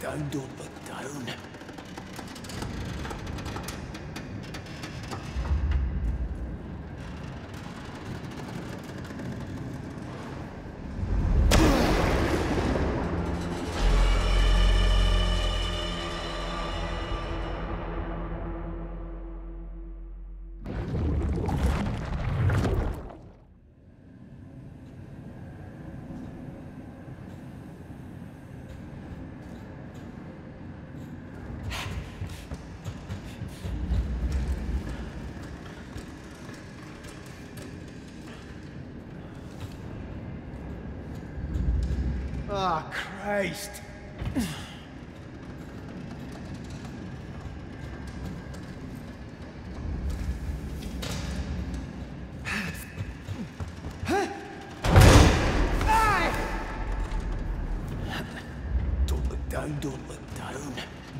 down, don't look down. Ah, oh, Christ! Don't look down, don't look down.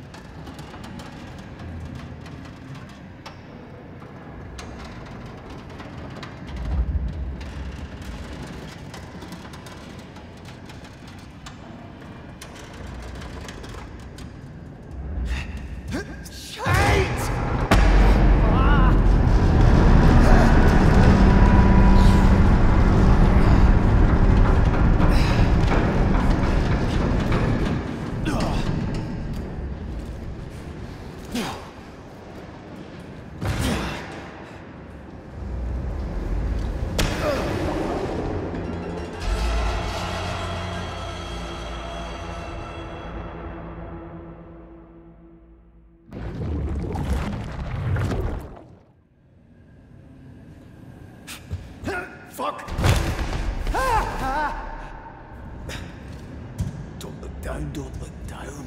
Fuck! Don't look down, don't look down.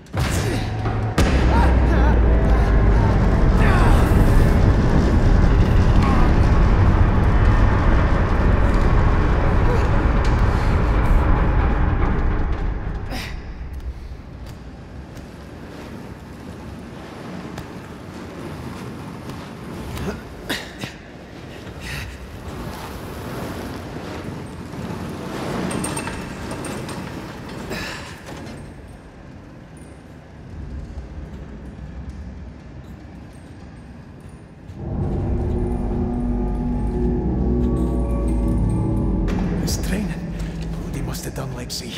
Done like see.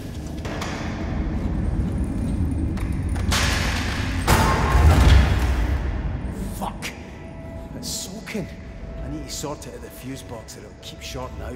Fuck! It's soaking. I need to sort it at the fuse box or it'll keep shorting out.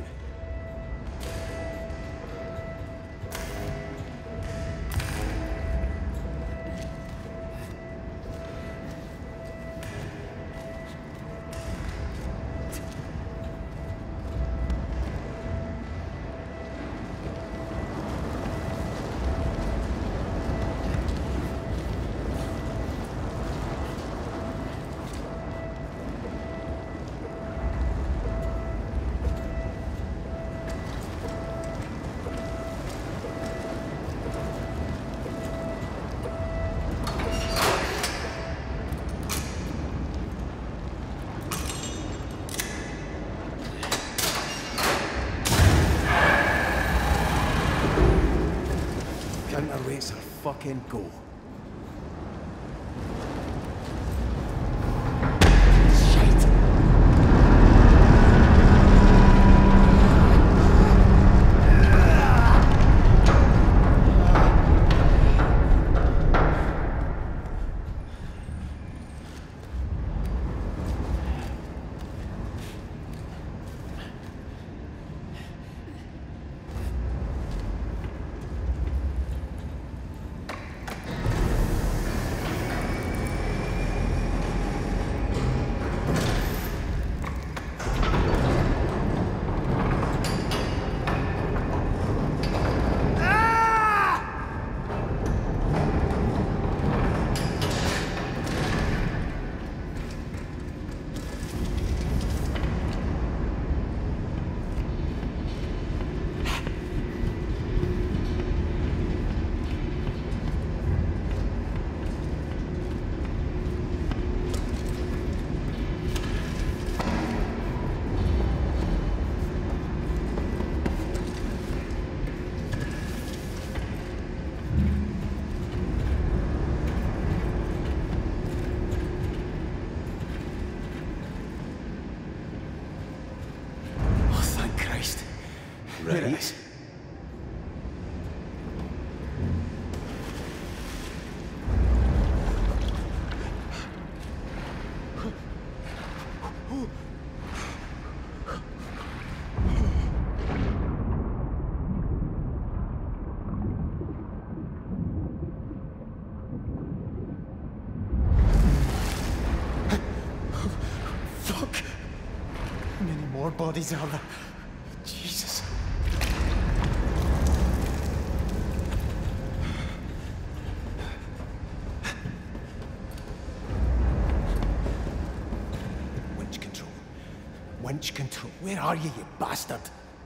Counterweights are fucking go. more bodies are there? Jesus. Winch control. Winch control. Where are you bastard?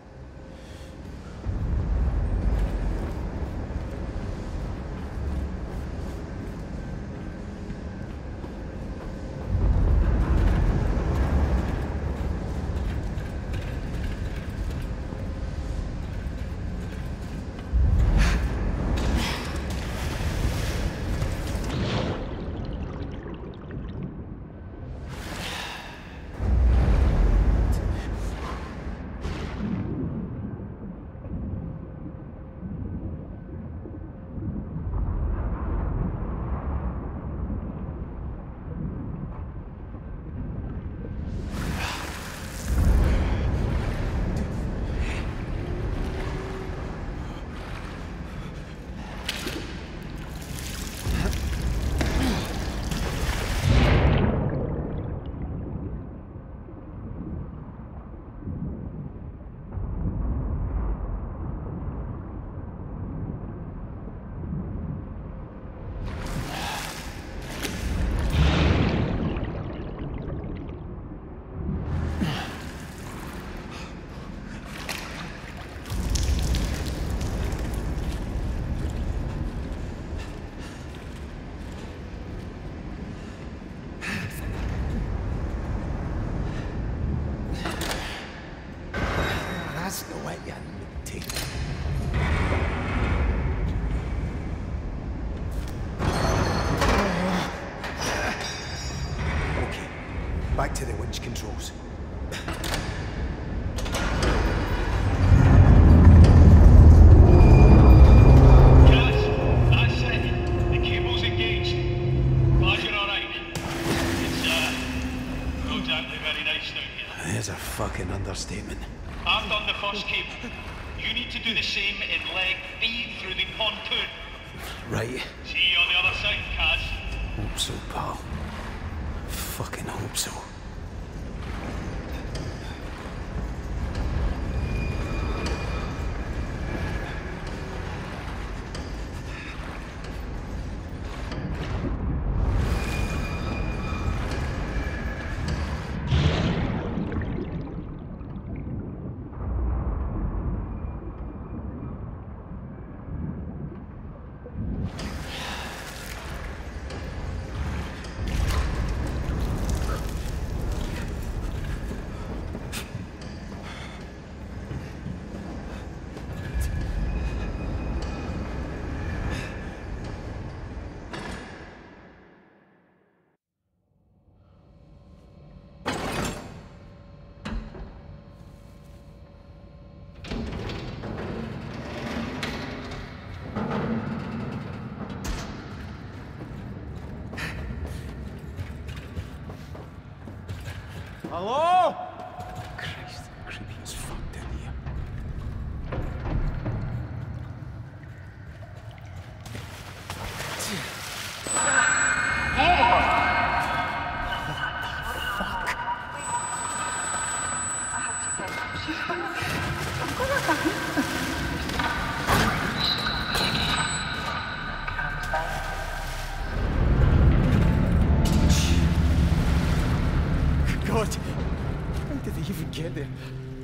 That's the way you look, okay, back to the winch controls. There's a fucking understatement. I've done the first cable. You need to do the same in leg B through the pontoon. Right. See you on the other side, Kaz. Hope so, pal. Fucking hope so. Hello? Christ, creepy as fuck down here. God, how did they even get there?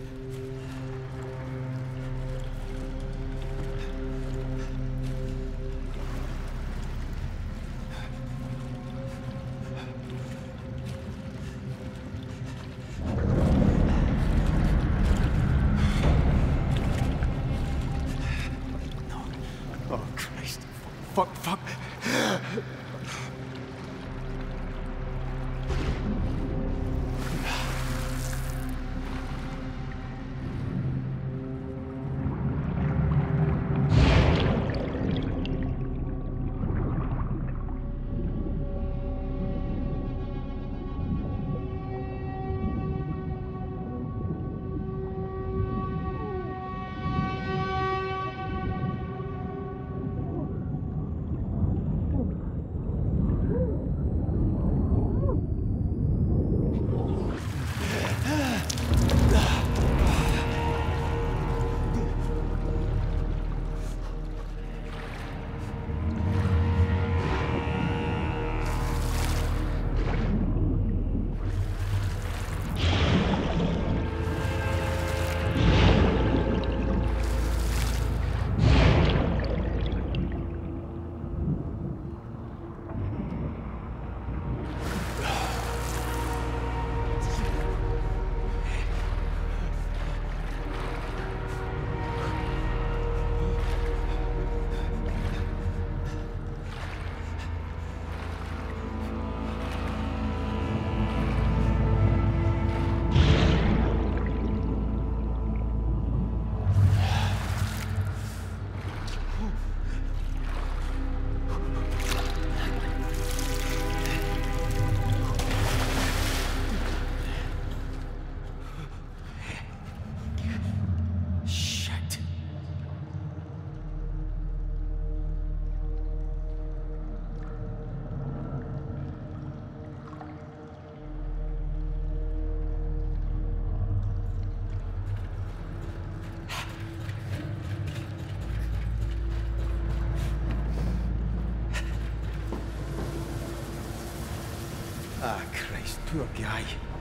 No. Oh, Christ. Fuck. Ah, Christ, poor guy.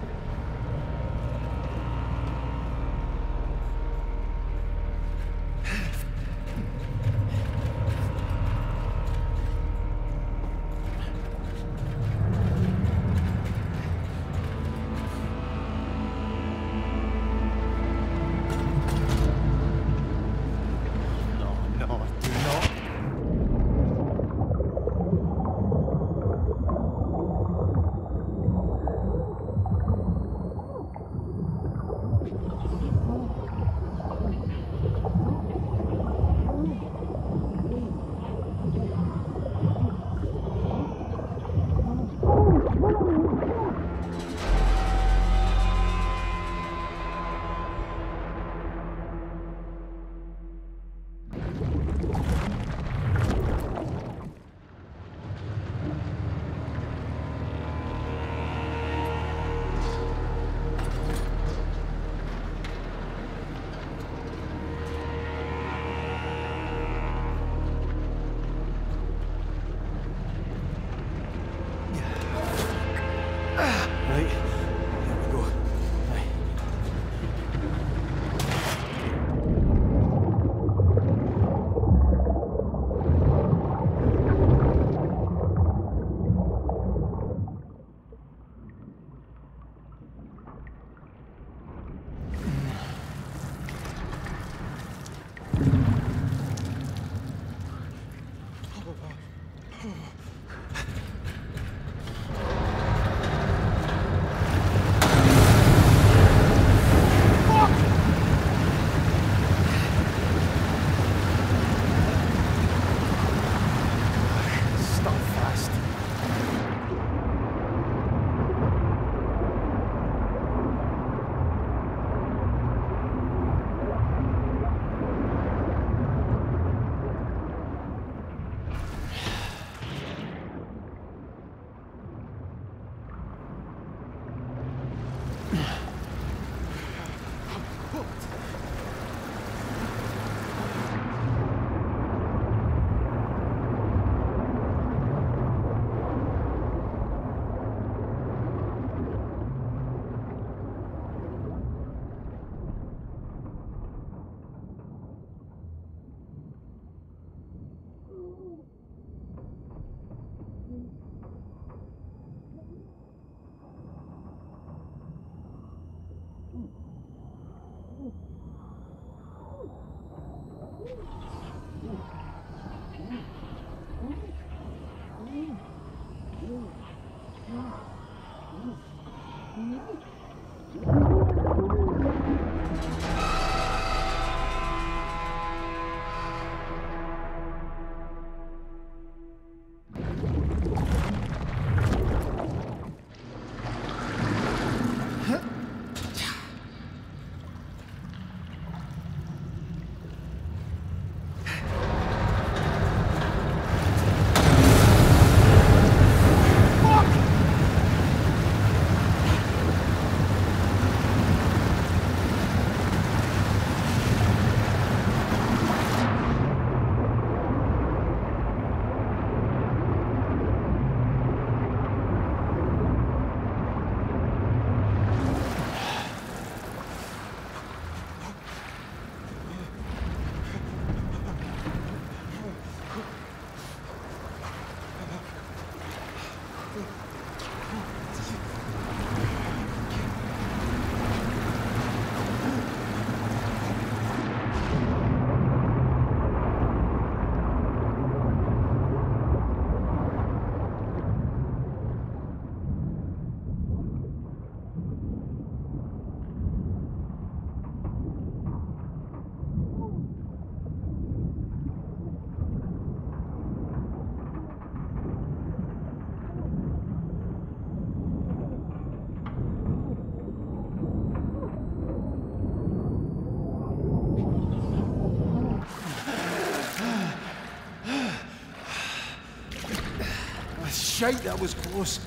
Shite, that was close.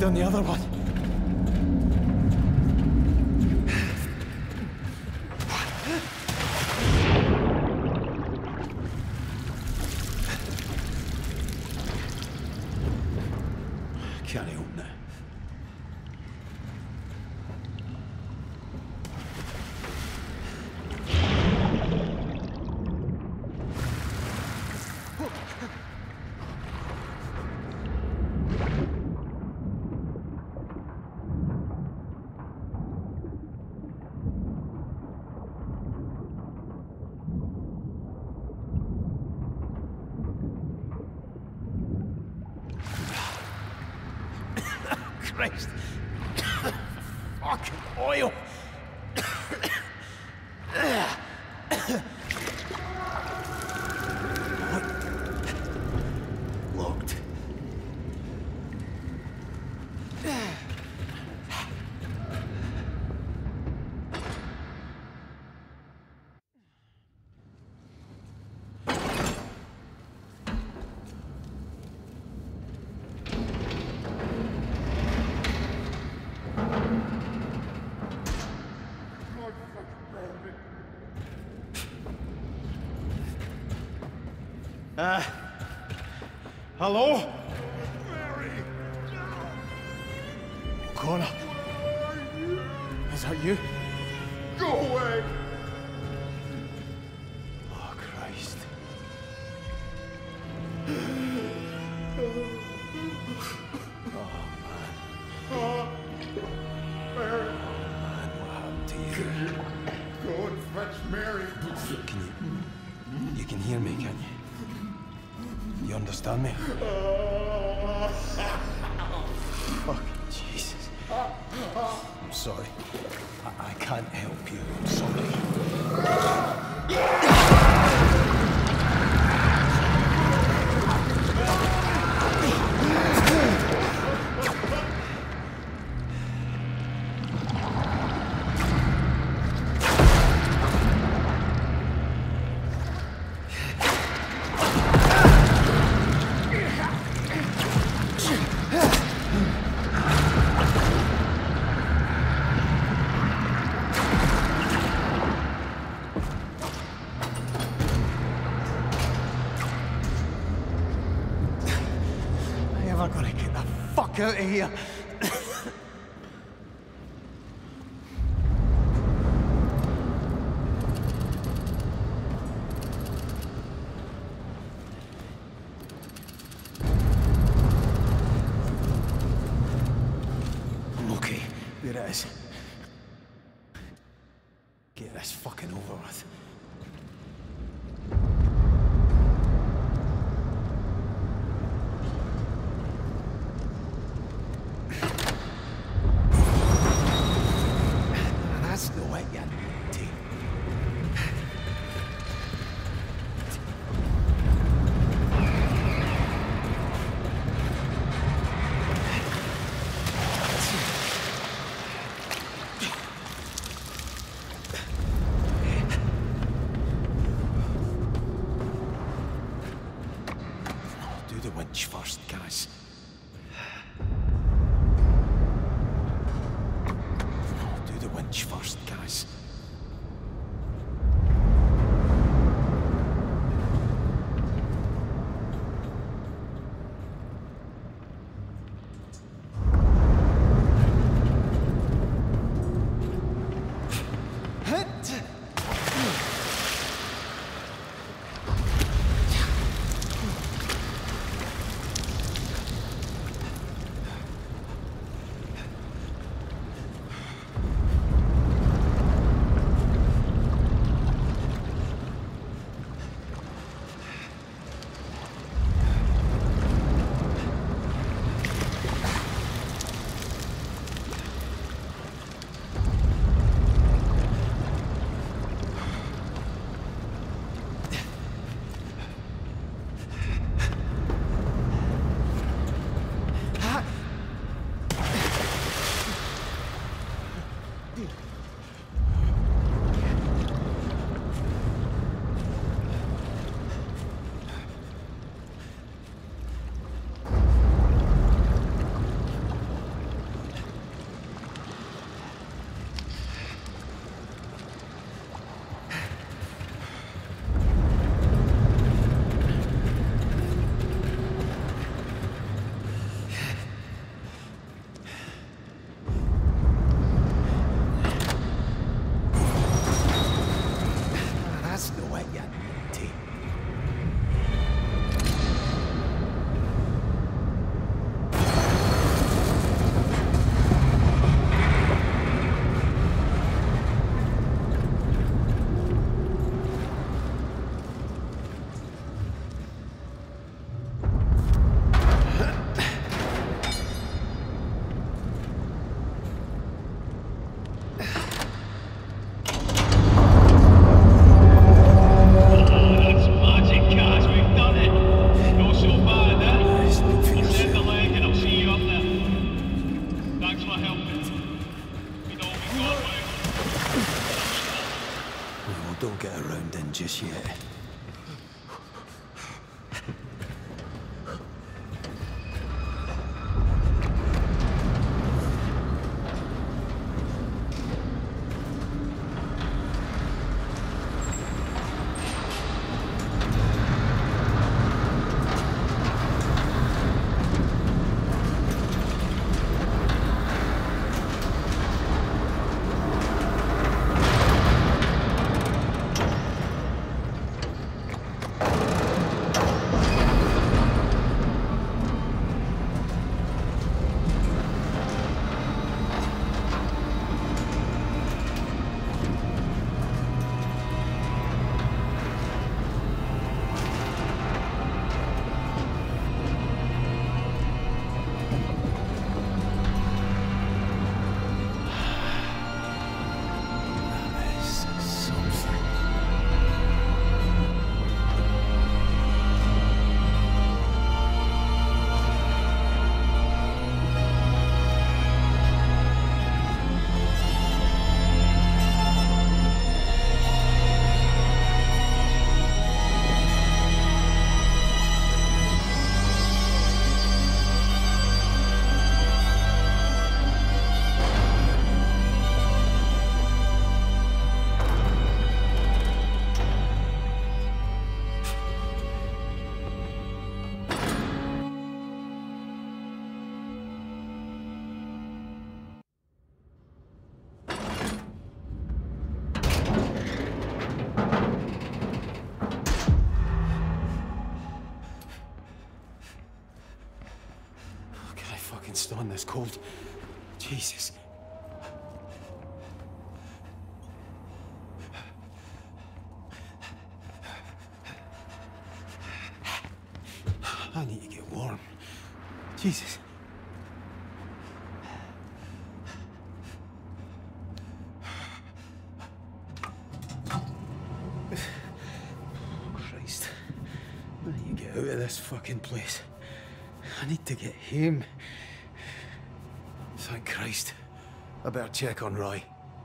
locked on the other one. Can't open it. Christ. Fucking oil. Locked. Hello? Mary! Connor. Is that you? Go away! Oh, Christ. Mary! Man, what happened to you? Go and fetch Mary! You can hear me, can you? You understand me? Fucking Jesus. I'm sorry. I can't help you. I'm sorry. Am I gonna get the fuck out of here? I'm okay. There it is. Get this fucking over with. That's the way you take. Do the winch first, guys. Do the winch first, guys. don't get around in just yet. On this cold. Jesus. I need to get warm. Jesus. Christ. I need to get out of this fucking place. I need to get home. Thank Christ. I better check on Roy.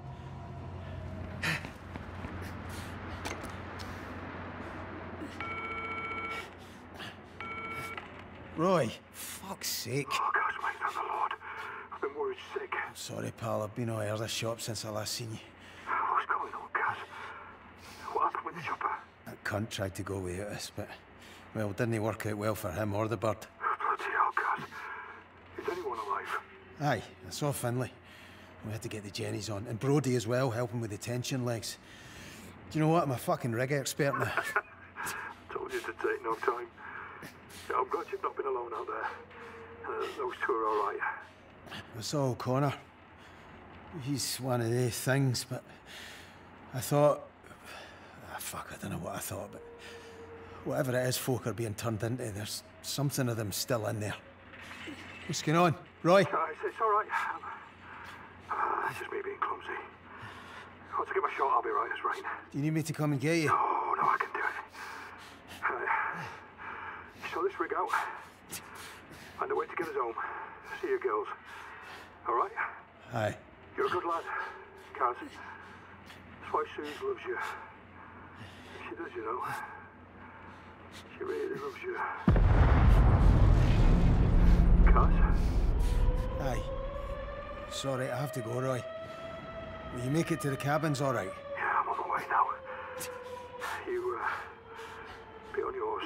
Roy, fuck's sake. Oh, gosh, mate, thank the Lord. I've been worried sick. I'm sorry, pal. I've been out of the shop since I last seen you. What's going on, Gaz? What happened with the chopper? That cunt tried to go without us, but, well, didn't work out well for him or the bird. Bloody hell, Gaz. Is anyone alive? Aye, I saw Finlay. We had to get the Jennies on. And Brody as well, helping with the tension legs. Do you know what? I'm a fucking rig expert now. Told you to take no time. Yeah, I'm glad you've not been alone out there. Those two are all right. I saw O'Connor. He's one of these things, but I thought... fuck, I don't know what I thought, but whatever it is folk are being turned into, there's something of them still in there. What's going on? Roy? It's all right. It's just me being clumsy. Once I get my shot, I'll be right as rain. Do you need me to come and get you? No, I can do it. So this rig out. Find a way to get us home. See you girls. All right? Aye. You're a good lad, Kaz. That's why Suze loves you. She does, you know. She really loves you. Kaz? Aye. Sorry, I have to go, Roy. Will you make it to the cabins all right? Yeah, I'm on the way now. You, be on yours.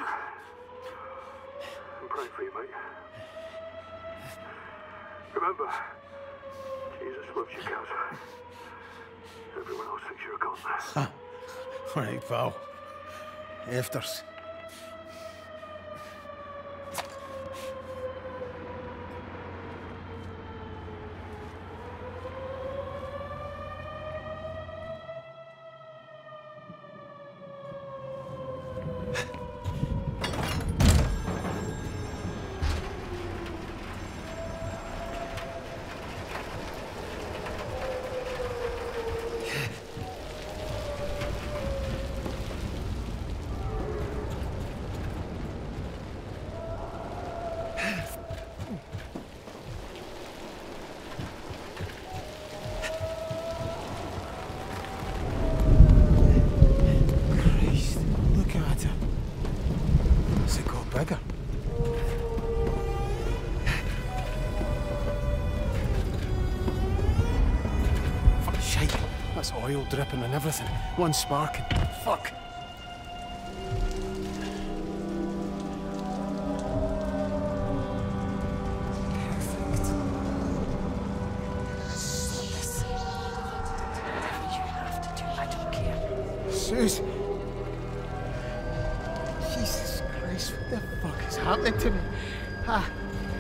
I'm praying for you, mate. Remember, Jesus loves you, Kaz. Everyone else thinks you're a god. All right, pal. Afters. That's oil dripping and everything. One spark and fuck. Suze! Jesus Christ, what the fuck is happening to me? Ah.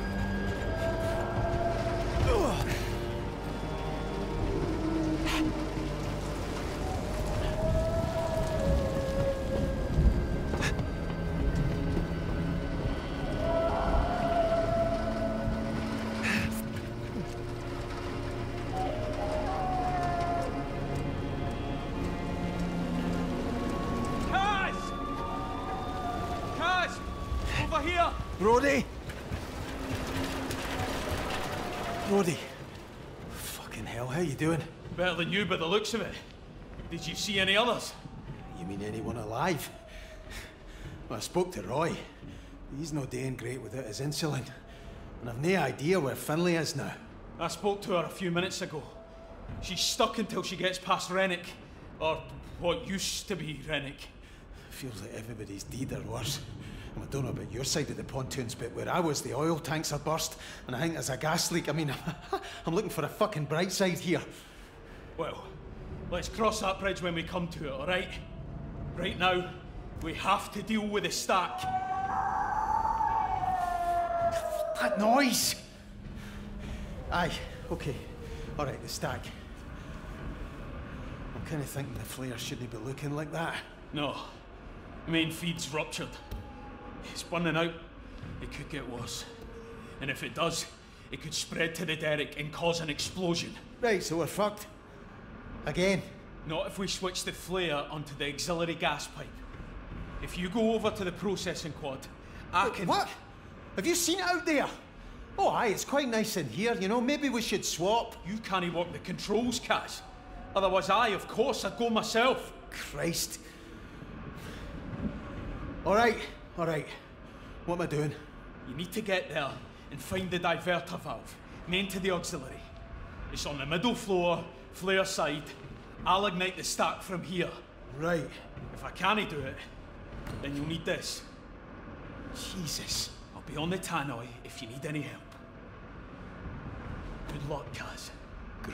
Brody! Brody! Fucking hell, how you doing? Better than you by the looks of it. Did you see any others? You mean anyone alive? Well, I spoke to Roy. He's not doing great without his insulin. And I've no idea where Finlay is now. I spoke to her a few minutes ago. She's stuck until she gets past Rennick. Or what used to be Rennick. Feels like everybody's dead or worse. And I don't know about your side of the pontoons, but where I was, the oil tanks are burst, and I think there's a gas leak. I mean, I'm looking for a fucking bright side here. Well, let's cross that bridge when we come to it, all right? Right now, we have to deal with the stack. That noise! Aye, okay. All right, the stack. I'm kind of thinking the flare shouldn't be looking like that. No. Main feed's ruptured. It's burning out. It could get worse. And if it does, it could spread to the derrick and cause an explosion. Right, so we're fucked. Again? Not if we switch the flare onto the auxiliary gas pipe. If you go over to the processing quad, I can... What? Have you seen it out there? Oh, aye, it's quite nice in here, you know. Maybe we should swap. You can't work the controls, Kaz. Otherwise, of course, I'd go myself. Christ. All right. What am I doing? You need to get there and find the diverter valve, main to the auxiliary. It's on the middle floor, flare side. I'll ignite the stack from here. Right. If I can't do it, then you'll need this. Jesus. I'll be on the tannoy if you need any help. Good luck, Kaz. Great.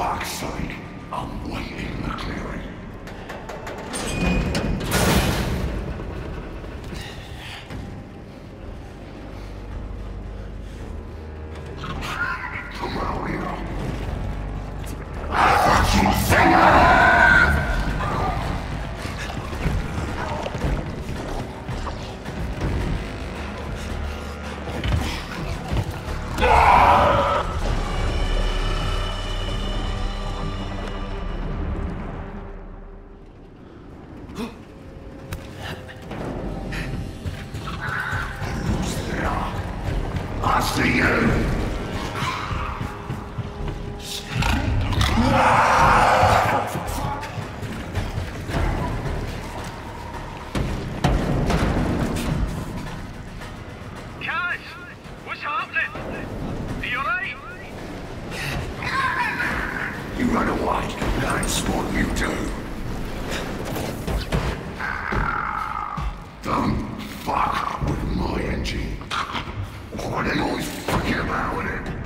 fuck's sake, I'm waiting the clearing. Come out here. Fucking finger! I see you! Kaz, what's happening? Are you alright? You run away, that's what you do. Don't fuck with my engine. Why they always fucking about with it?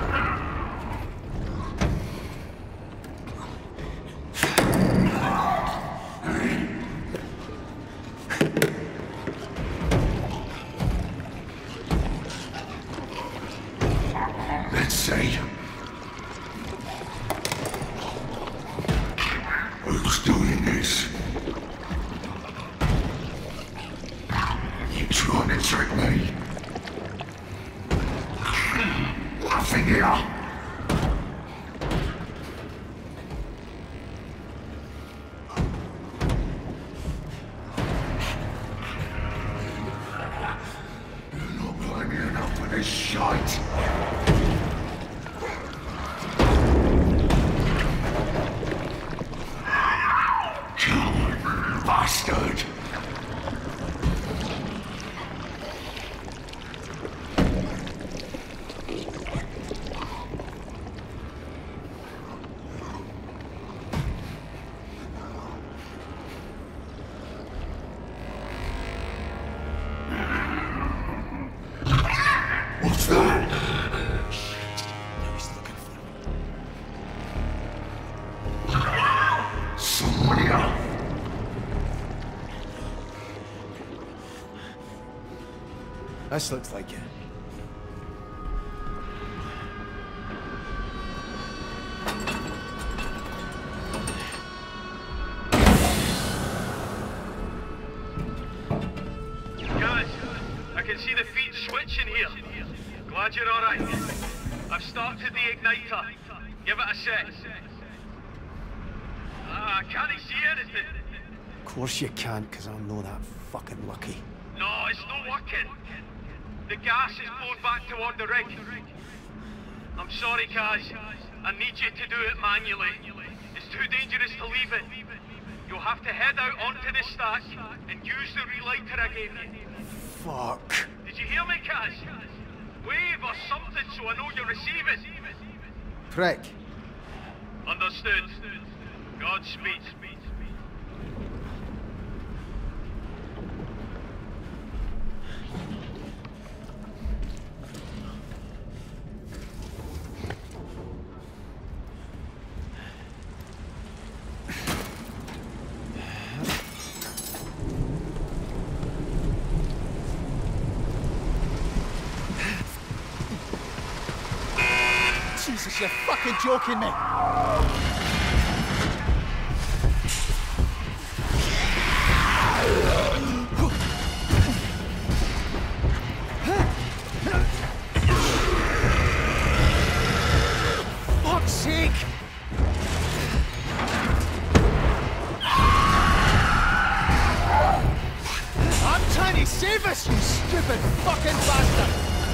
Let's see. Who's doing this? You trying to trick me? Nothing here. You're not blaming enough for this shite. Coward bastard. What's that? Now he's looking for me. Someone here. This looks like it. Guys, I can see the feed switching here. Glad you're alright. I've started the igniter. Give it a sec. I can't see anything. Of course you can't, because I'm not that fucking lucky. No, it's not working. The gas is blown back toward the rig. I'm sorry, Kaz. I need you to do it manually. It's too dangerous to leave it. You'll have to head out onto the stack and use the relighter I gave you. Fuck. Did you hear me, Kaz? Wave or something so I know you're receiving. Prick. Understood. Godspeed. Jesus, you're fucking joking me. Fuck's sake. I'm trying to save us, you stupid fucking bastard.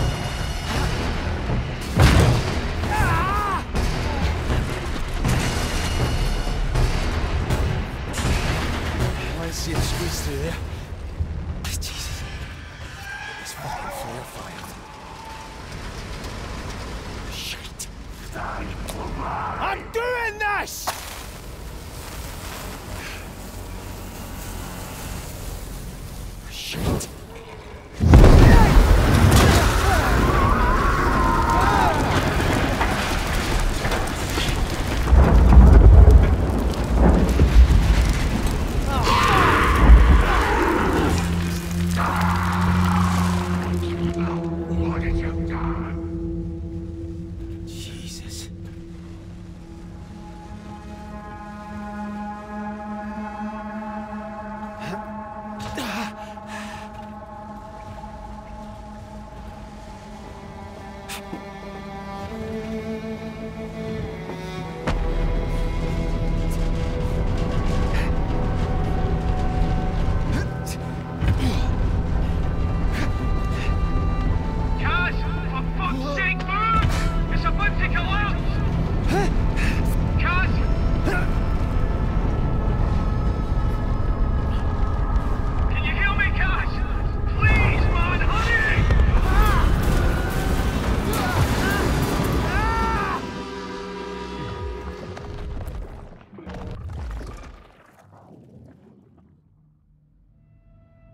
Let's see it squeeze through there. Jesus. This fucking flare fired. Shit. I'm doing this! Shit.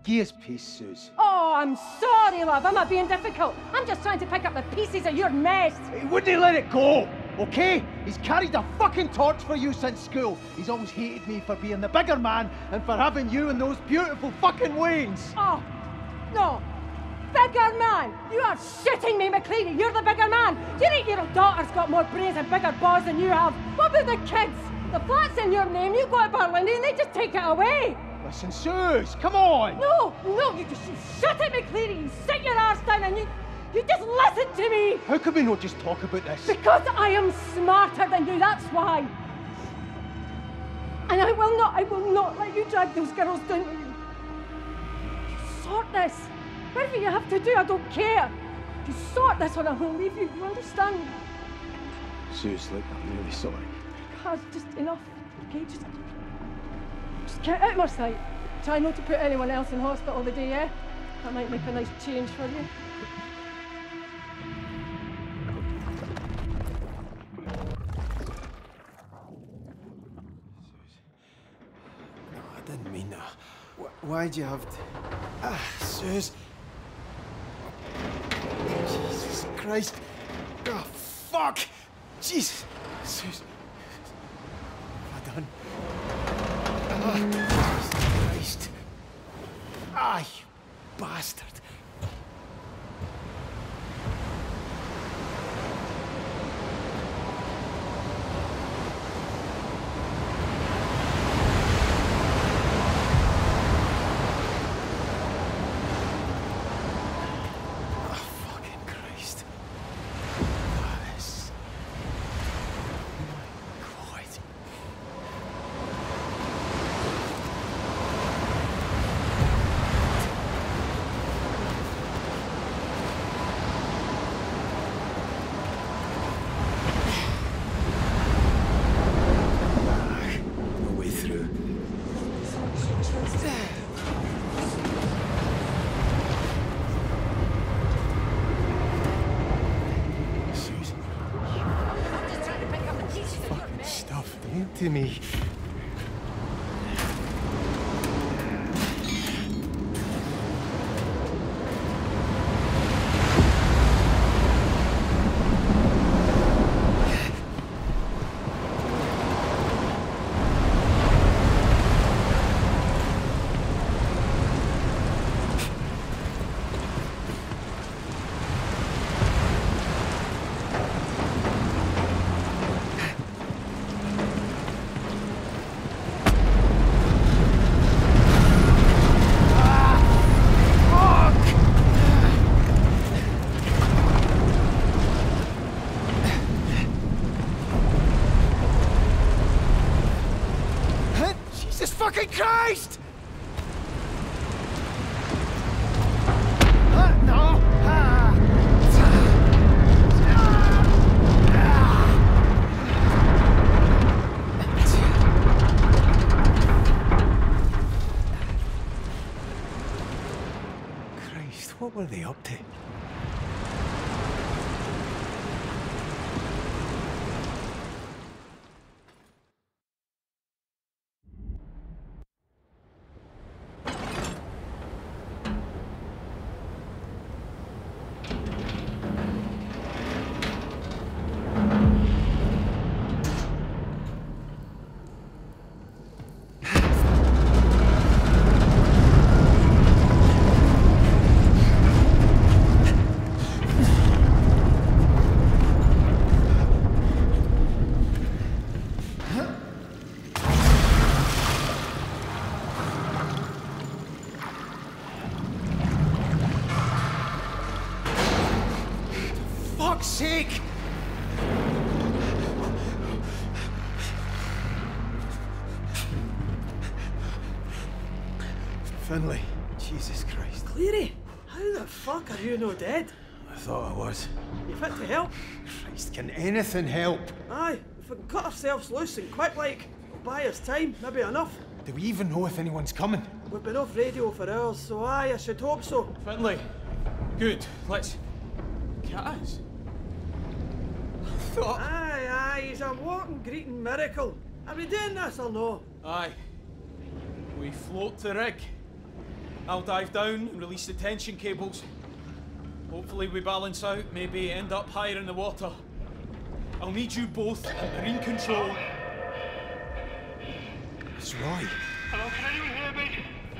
Gears piece, Suze. Oh, I'm sorry, love. I'm not being difficult. I'm just trying to pick up the pieces of your mess. He wouldn't let it go, okay? He's carried a fucking torch for you since school. He's always hated me for being the bigger man and for having you in those beautiful fucking wings. Oh, no. Bigger man! You are shitting me, McCready. You're the bigger man. Your 8-year-old daughter's got more brains and bigger balls than you have. What about the kids? The flat's in your name. You go to Berlin and they just take it away. Listen, Suze, come on! No, you just shut it, McCready. You sit your arse down and you just listen to me. How can we not just talk about this? Because I am smarter than you, that's why. And I will not let you drag those girls down with you. You sort this. Whatever you have to do, I don't care. You sort this or I will leave you, you understand? Suze, look, I'm really sorry. God, just enough, okay? Just get out of my sight. Try not to put anyone else in hospital the day, yeah? That might make a nice change for you. No, I didn't mean that. Why'd you have to... Suze. Jesus Christ. Oh, fuck. Jesus. Suze. What have I done? Jesus Christ. You bastard. To me. Fucking Christ! No! Christ, what were they up to? Fuck's sake! Finlay, Jesus Christ. Cleary, how the fuck are you no dead? I thought I was. You fit to help? Christ, can anything help? Aye, if we can cut ourselves loose and quick like, it'll buy us time, maybe enough. Do we even know if anyone's coming? We've been off radio for hours, so aye, I should hope so. Finlay, good. Let's get us. Aye, he's a walking greeting miracle. Are we doing this or no? Aye. We float the rig. I'll dive down and release the tension cables. Hopefully we balance out, maybe end up higher in the water. I'll need you both at marine control. It's Roy. Hello, can anyone hear me?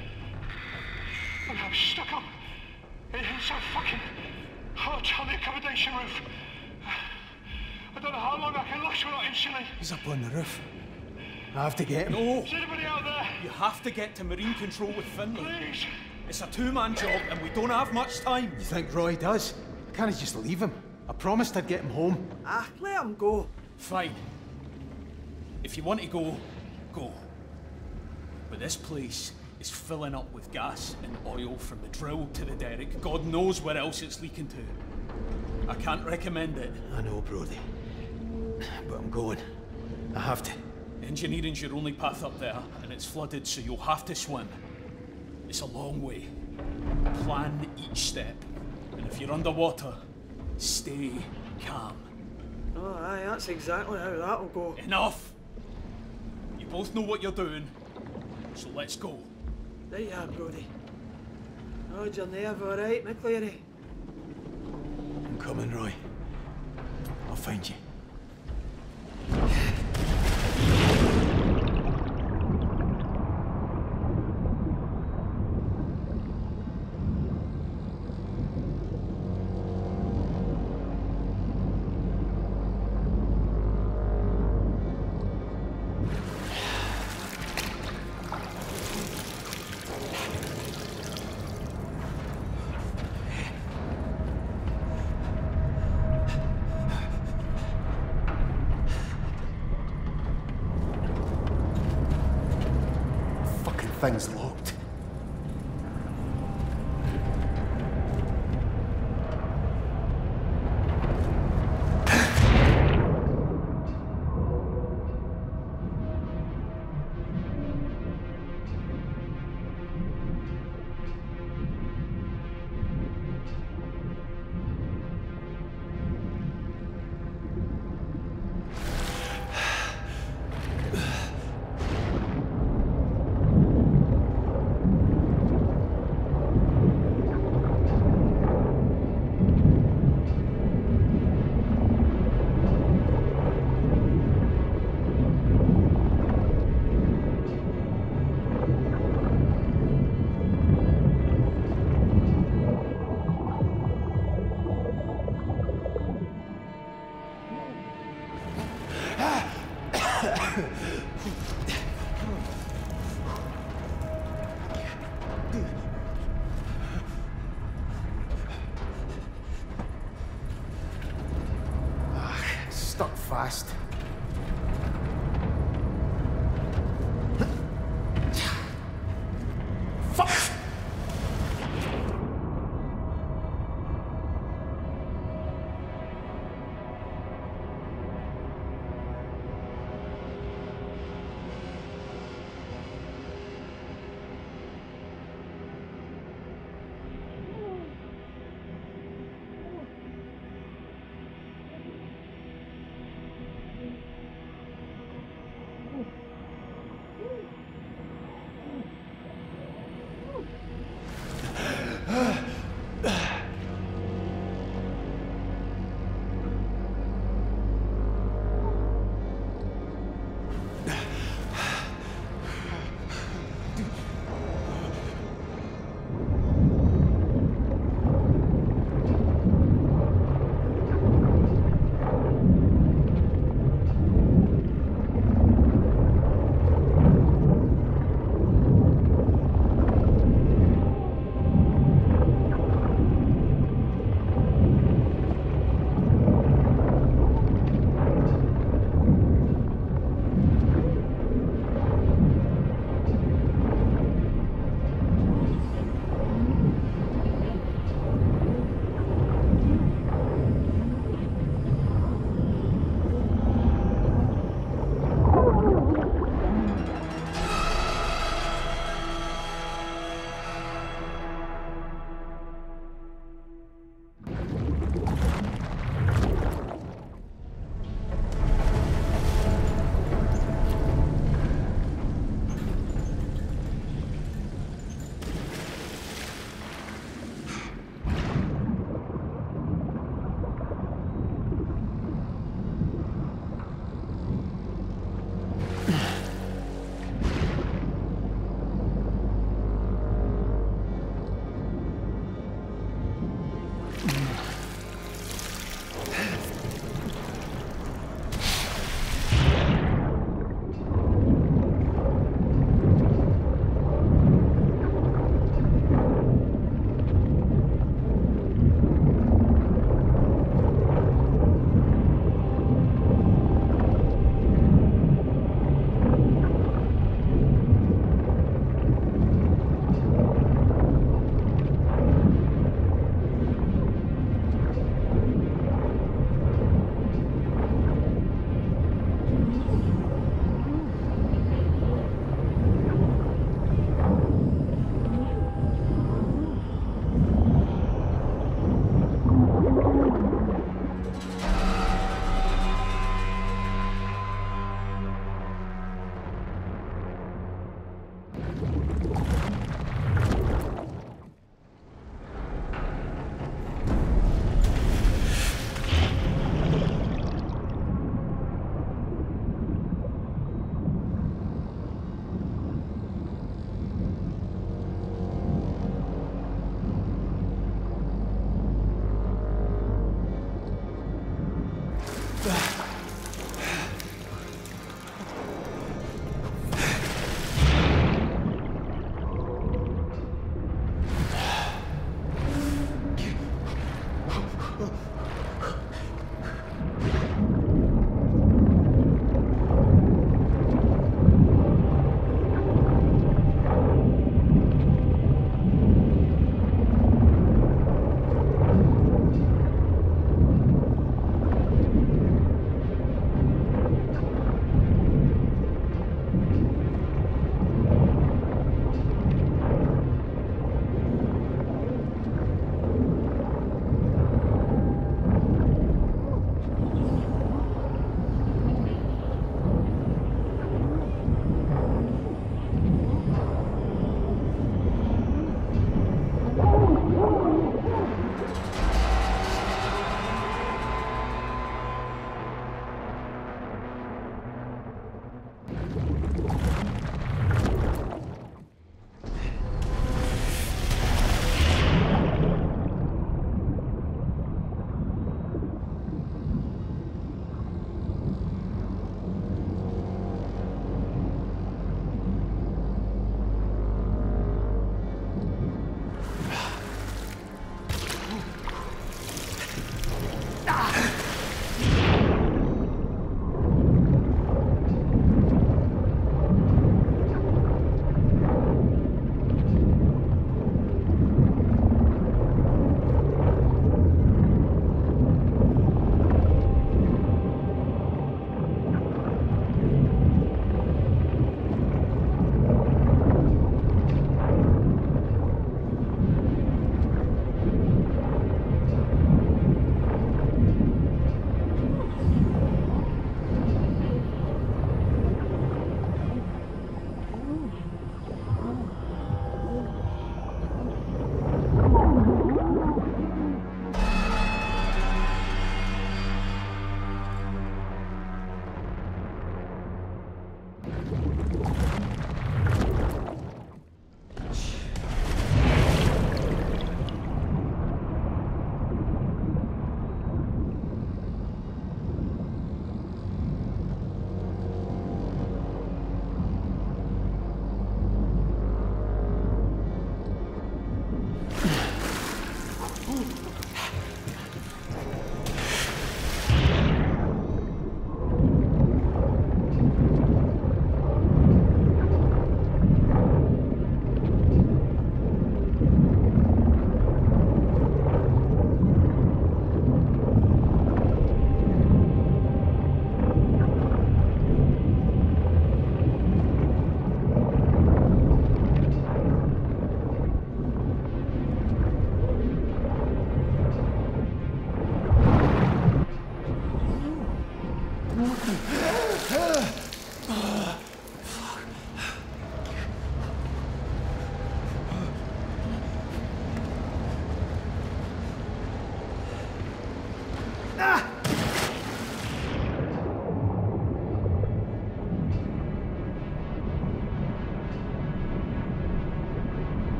I'm stuck up inside fucking hot on the accommodation roof. I don't know how long I can last without insulating. He's up on the roof. I have to get him. No! Is anybody out there? You have to get to marine control with Finlay. Please. It's a two-man job and we don't have much time. You think Roy does? I can't just leave him. I promised I'd get him home. Ah, let him go. Fine. If you want to go, go. But this place is filling up with gas and oil from the drill to the derrick. God knows where else it's leaking to. I can't recommend it. I know, Brody. But I'm going. I have to. Engineering's your only path up there, and it's flooded, so you'll have to swim. It's a long way. Plan each step. And if you're underwater, stay calm. Oh, aye, that's exactly how that'll go. Enough! You both know what you're doing, so let's go. There you are, Brody. Hold your nerve, alright, McCleary? I'm coming, Roy. I'll find you. Thing's locked.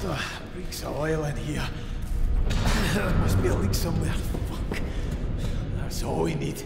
Reeks of oil in here. There must be a leak somewhere. Fuck. That's all we need.